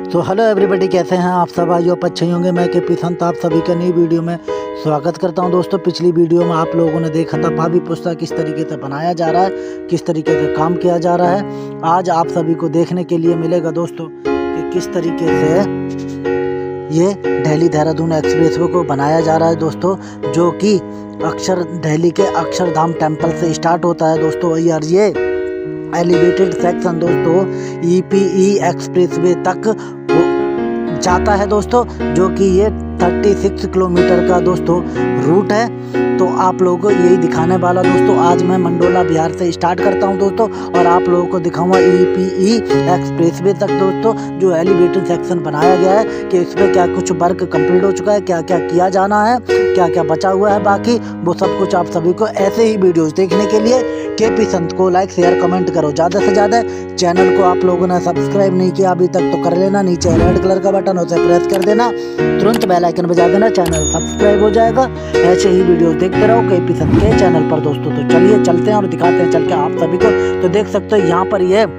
तो hello everybody, कैसे हैं आप सब? आइयो अच्छे होंगे। मैं के पी संत आप सभी का नई वीडियो में स्वागत करता हूं। दोस्तों, पिछली वीडियो में आप लोगों ने देखा था भाभी पुस्ता किस तरीके से बनाया जा रहा है, किस तरीके से काम किया जा रहा है। आज आप सभी को देखने के लिए मिलेगा दोस्तों कि किस तरीके से ये दिल्ली देहरादून एक्सप्रेसवे को बनाया जा रहा है दोस्तों, जो कि दिल्ली के अक्षरधाम टेम्पल से स्टार्ट होता है दोस्तों। और ये एलिवेटेड सेक्शन दोस्तों ईपीई एक्सप्रेसवे तक जाता है दोस्तों, जो कि ये 36 किलोमीटर का दोस्तों रूट है। तो आप लोगों को यही दिखाने वाला दोस्तों आज मैं मंडोला बिहार से स्टार्ट करता हूं दोस्तों, और आप लोगों को दिखाऊंगा ईपीई एक्सप्रेसवे तक दोस्तों, जो एलिवेटेड सेक्शन बनाया गया है कि इसमें क्या कुछ वर्क कंप्लीट हो चुका है, क्या क्या किया जाना है, क्या क्या बचा हुआ है बाकी, वो सब कुछ आप सभी को ऐसे ही वीडियोस देखने के लिए केपी संत को लाइक शेयर कमेंट करो ज़्यादा से ज़्यादा। चैनल को आप लोगों ने सब्सक्राइब नहीं किया अभी तक तो कर लेना, नीचे रेड कलर का बटन उसे प्रेस कर देना, तुरंत बेल आइकन बजा देना, चैनल सब्सक्राइब हो जाएगा। ऐसे ही वीडियोस देखते रहो केपी संत के चैनल पर दोस्तों। तो चलिए चलते हैं और दिखाते हैं चल के आप सभी को। तो देख सकते हो यहाँ पर ये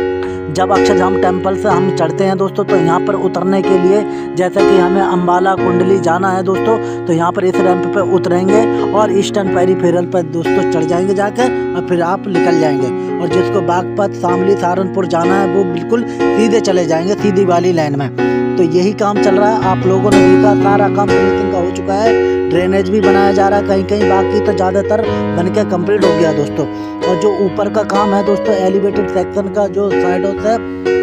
जब अक्षरधाम टेम्पल से हम चढ़ते हैं दोस्तों, तो यहाँ पर उतरने के लिए जैसा कि हमें अम्बाला कुंडली जाना है दोस्तों, तो यहाँ पर इस रैंप पे उतरेंगे और ईस्टर्न पेरीफेरल पर दोस्तों चढ़ जाएंगे जाके, और फिर आप निकल जाएंगे। और जिसको बागपत, शामली, सहारनपुर जाना है वो बिल्कुल सीधे चले जाएंगे सीधी वाली लाइन में। तो यही काम चल रहा है, आप लोगों ने देखा सारा काम फिनिशिंग का हो चुका है। ड्रेनेज भी बनाया जा रहा है कहीं कहीं, बाकी तो ज़्यादातर बनके कंप्लीट हो गया दोस्तों। और जो ऊपर का काम है दोस्तों एलिवेटेड सेक्शन का, जो साइडों से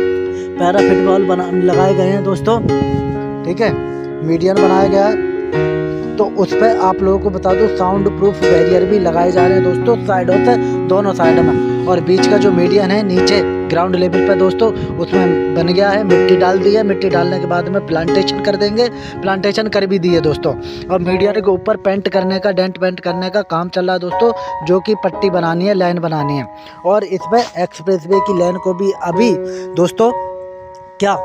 पैराफिट वॉल लगाए गए हैं दोस्तों, ठीक है, मीडियन बनाया गया है। तो उस पर आप लोगों को बता दूं साउंड प्रूफ बैरियर भी लगाए जा रहे हैं दोस्तों साइडों से, दोनों साइड में। और बीच का जो मीडियन है नीचे ग्राउंड लेवल पे दोस्तों, उसमें बन गया है, मिट्टी डाल दी है। मिट्टी डालने के बाद में प्लांटेशन कर देंगे, प्लांटेशन कर भी दिए दोस्तों। और मीडियन के ऊपर पेंट करने का, डेंट पेंट करने का काम चल रहा है दोस्तों, जो कि पट्टी बनानी है, लाइन बनानी है। और इसमें एक्सप्रेसवे की लाइन को भी अभी दोस्तों क्या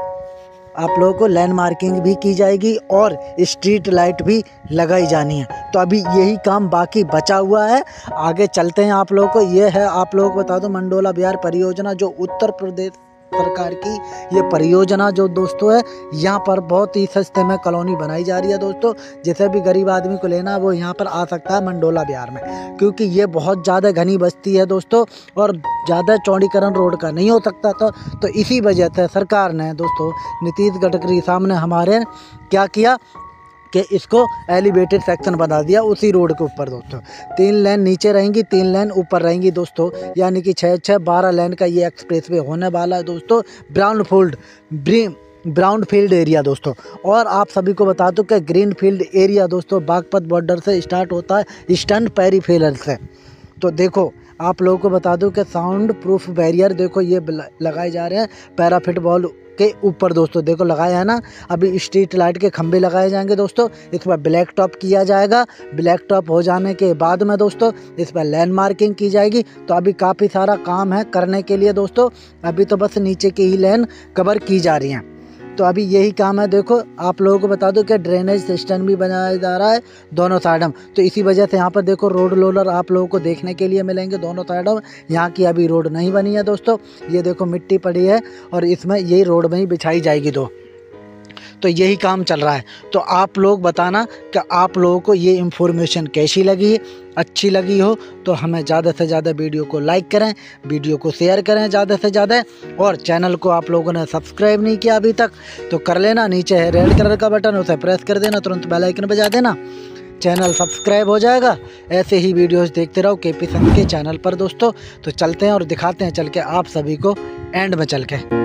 आप लोगों को लैंड मार्किंग भी की जाएगी और स्ट्रीट लाइट भी लगाई जानी है। तो अभी यही काम बाकी बचा हुआ है, आगे चलते हैं आप लोगों को। ये है आप लोगों को बता दो मंडोला बिहार परियोजना, जो उत्तर प्रदेश सरकार की ये परियोजना जो दोस्तों है, यहाँ पर बहुत ही सस्ते में कॉलोनी बनाई जा रही है दोस्तों। जिसे भी गरीब आदमी को लेना है वो यहाँ पर आ सकता है मंडोला बिहार में, क्योंकि ये बहुत ज़्यादा घनी बस्ती है दोस्तों और ज़्यादा चौड़ीकरण रोड का नहीं हो सकता था। तो इसी वजह से सरकार ने दोस्तों नीतीश गडकरी साहब ने हमारे क्या किया कि इसको एलिवेटेड सेक्शन बना दिया उसी रोड के ऊपर दोस्तों। 3 लेन नीचे रहेंगी, 3 लेन ऊपर रहेंगी दोस्तों, यानी कि 12 लेन का ये एक्सप्रेसवे होने वाला है दोस्तों। ब्राउन फील्ड एरिया दोस्तों। और आप सभी को बता दूं कि ग्रीन फील्ड एरिया दोस्तों बागपत बॉर्डर से स्टार्ट होता है ईस्टर्न पेरीफेरल से। तो देखो आप लोगों को बता दूं कि साउंड प्रूफ बैरियर देखो ये लगाए जा रहे हैं पैराफिट वॉल के ऊपर दोस्तों, देखो लगाया है ना। अभी स्ट्रीट लाइट के खंभे लगाए जाएंगे दोस्तों, इस पर ब्लैक टॉप किया जाएगा। ब्लैक टॉप हो जाने के बाद में दोस्तों इस पर लैंड मार्किंग की जाएगी। तो अभी काफ़ी सारा काम है करने के लिए दोस्तों, अभी तो बस नीचे की ही लाइन कवर की जा रही हैं। तो अभी यही काम है। देखो आप लोगों को बता दो कि ड्रेनेज सिस्टम भी बनाया जा रहा है दोनों साइड में। तो इसी वजह से यहाँ पर देखो रोड रोलर आप लोगों को देखने के लिए मिलेंगे दोनों साइडों में। यहाँ की अभी रोड नहीं बनी है दोस्तों, ये देखो मिट्टी पड़ी है और इसमें यही रोड में ही बिछाई जाएगी तो यही काम चल रहा है। तो आप लोग बताना कि आप लोगों को ये इन्फॉर्मेशन कैसी लगी, अच्छी लगी हो तो हमें ज़्यादा से ज़्यादा वीडियो को लाइक करें, वीडियो को शेयर करें ज़्यादा से ज़्यादा। और चैनल को आप लोगों ने सब्सक्राइब नहीं किया अभी तक तो कर लेना, नीचे है रेड कलर का बटन उसे प्रेस कर देना, तुरंत बेल आइकन बजा देना, चैनल सब्सक्राइब हो जाएगा। ऐसे ही वीडियोस देखते रहो केपी संत के चैनल पर दोस्तों। तो चलते हैं और दिखाते हैं चल के आप सभी को एंड में चल के।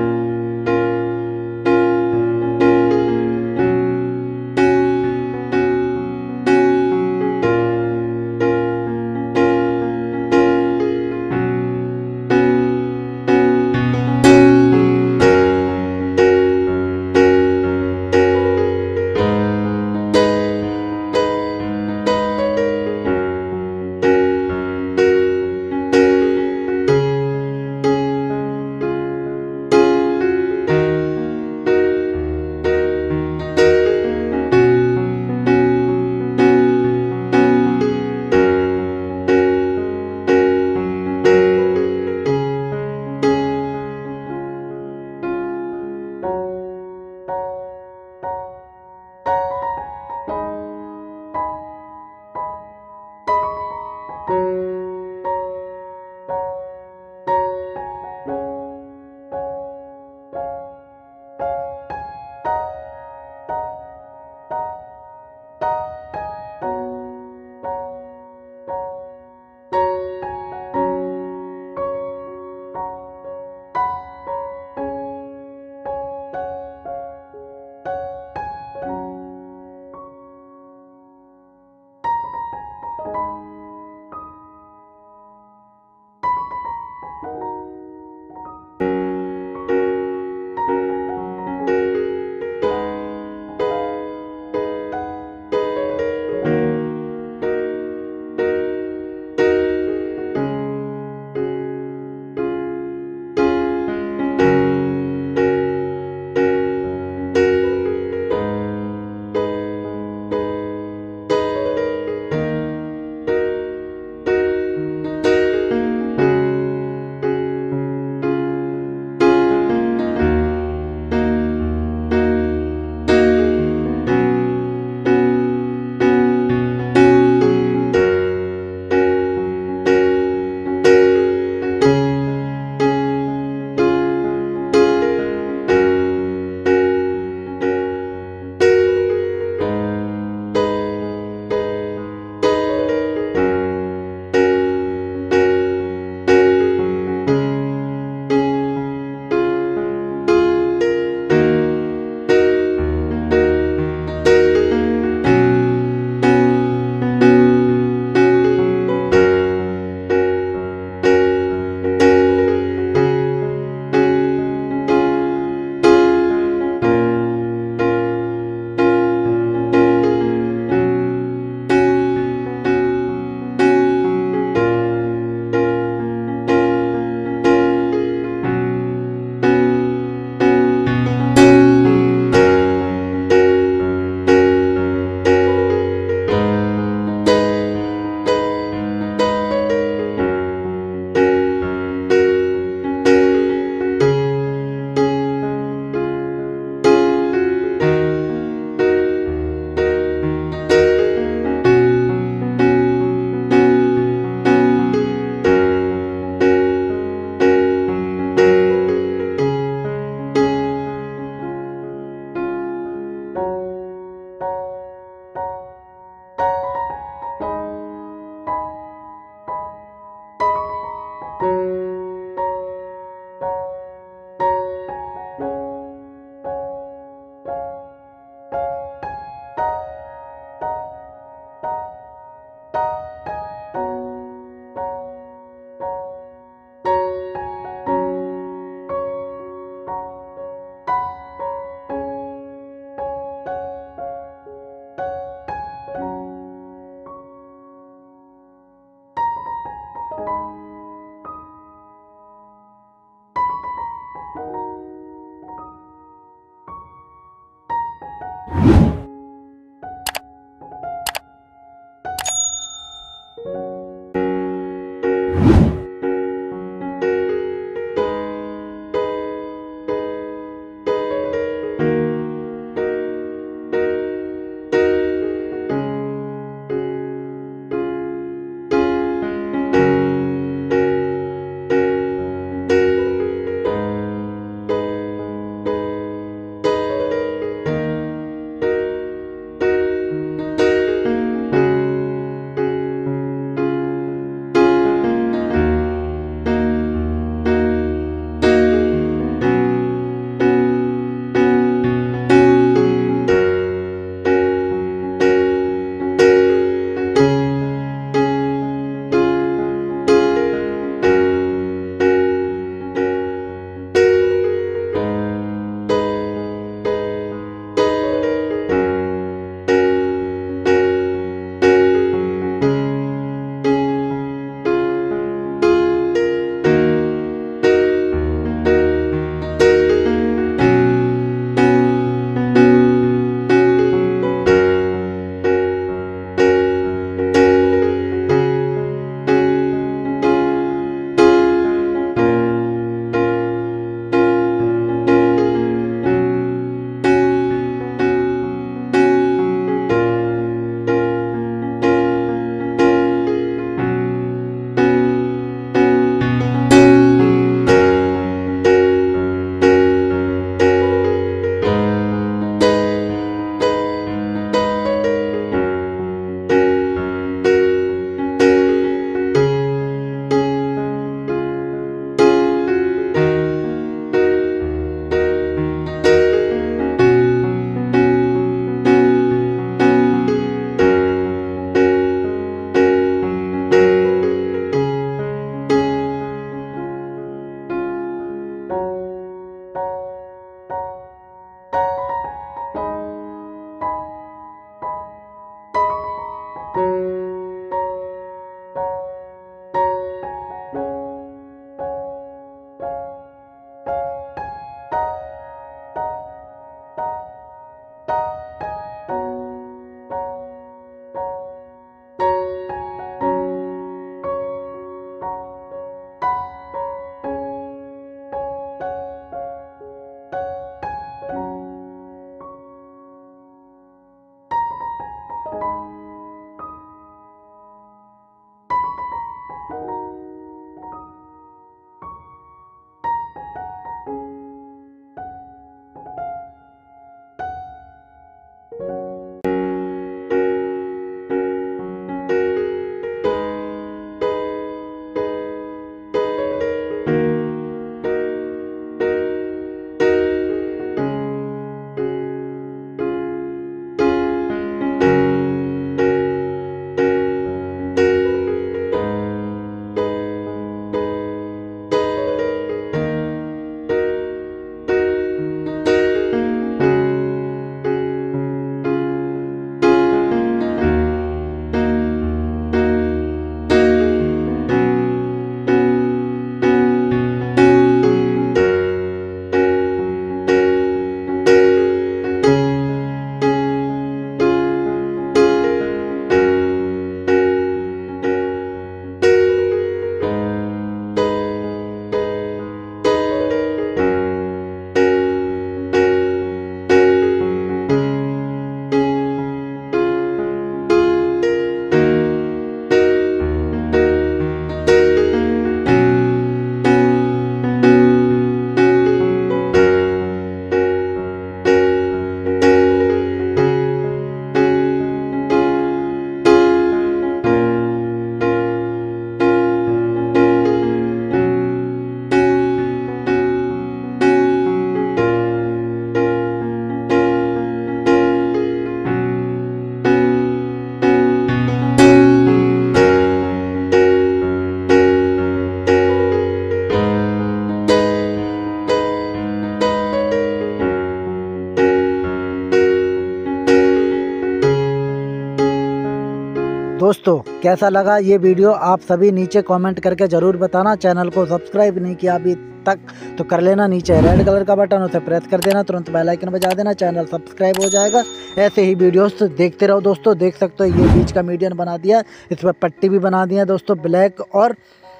दोस्तों कैसा लगा ये वीडियो आप सभी नीचे कमेंट करके ज़रूर बताना। चैनल को सब्सक्राइब नहीं किया अभी तक तो कर लेना, नीचे रेड कलर का बटन उसे प्रेस कर देना, तुरंत बेल आइकन बजा देना, चैनल सब्सक्राइब हो जाएगा। ऐसे ही वीडियोस देखते रहो दोस्तों। देख सकते हो ये बीच का मीडियन बना दिया, इस पर पट्टी भी बना दी है दोस्तों, ब्लैक और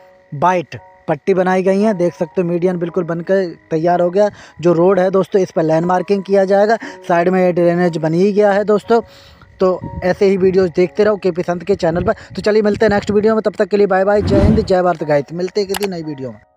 वाइट पट्टी बनाई गई है। देख सकते हो मीडियन बिल्कुल बनकर तैयार हो गया। जो रोड है दोस्तों इस पर लाइन मार्किंग किया जाएगा, साइड में ये ड्रेनेज बन ही गया है दोस्तों। तो ऐसे ही वीडियोस देखते रहो केपी संत के चैनल पर। तो चलिए मिलते हैं नेक्स्ट वीडियो में, तब तक के लिए बाय बाय, जय हिंद जय भारत गाइस। मिलते हैं किसी नई वीडियो में।